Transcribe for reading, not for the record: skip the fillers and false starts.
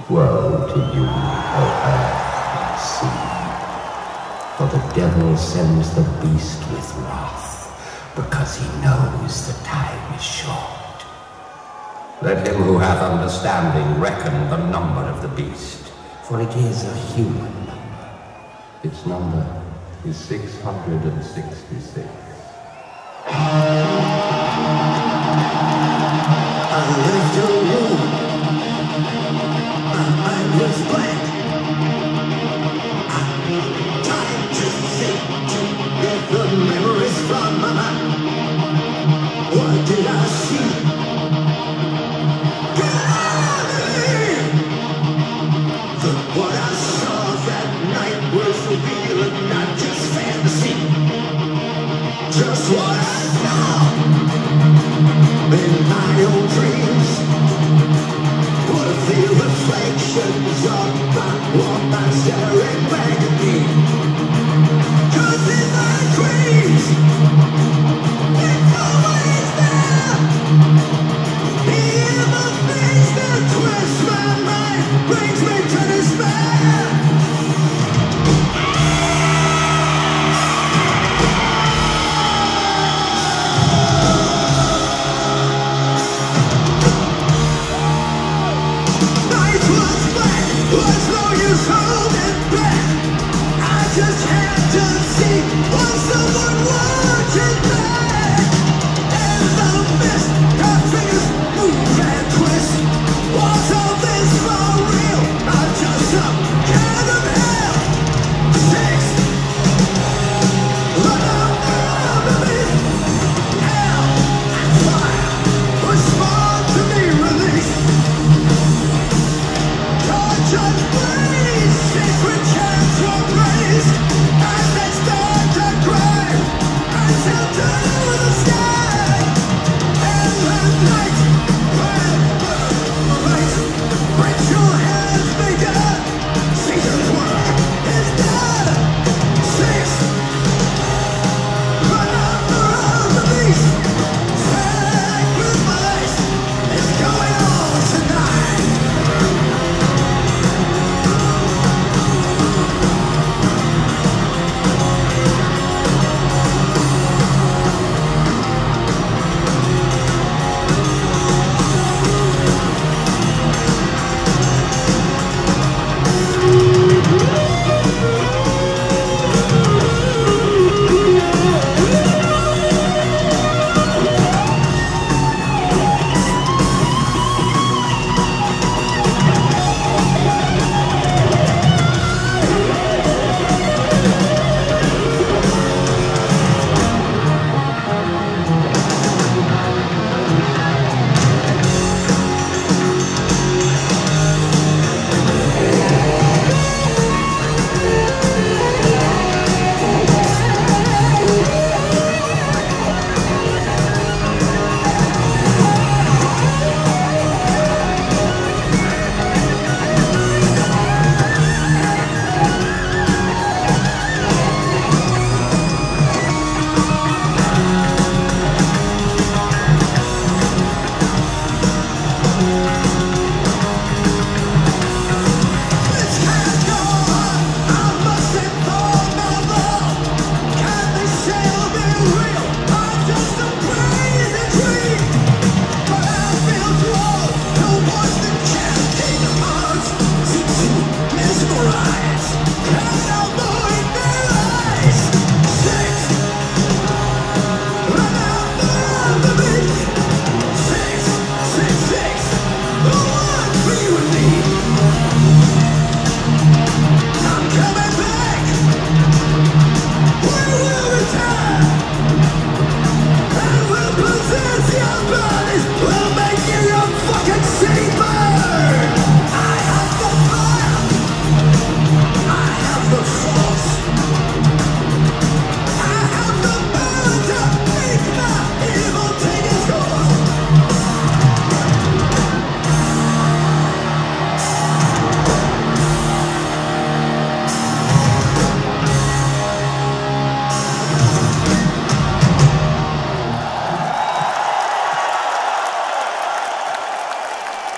Woe to you, O earth and sea, for the devil sends the beast with wrath, because he knows the time is short. Let him who hath understanding reckon the number of the beast, for it is a human number. Its number is 666. I left your room. My mind was blank. I'm trying to think to get the memories from my mind. What did I see? Get out of here! But what I saw that night was real and not just fantasy. Just what I saw in my own dreams. What if the reflections of my woman staring back at me? 'Cause in my dreams, it's always there. The evil things that twist my mind brings me to despair. Was no use holding back. I just had to see was someone watching back. And the mist, her fingers move and twist. Was all this for real? Or just some kind of hell? Six. Run out of me. Hell and fire was spawned to be released. Tortured.